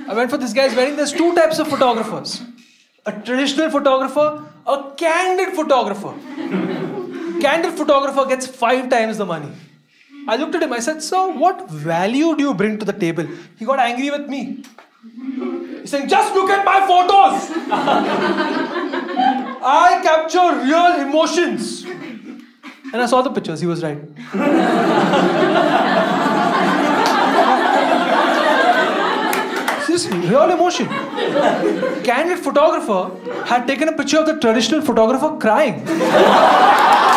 I went for this guy's wedding. There's two types of photographers. A traditional photographer, a candid photographer. Candid photographer gets 5 times the money. I looked at him, I said, "Sir, what value do you bring to the table?" He got angry with me. He's saying, "Just look at my photos. I capture real emotions." And I saw the pictures, he was right. Seriously, real emotion. Candid photographer had taken a picture of the traditional photographer crying.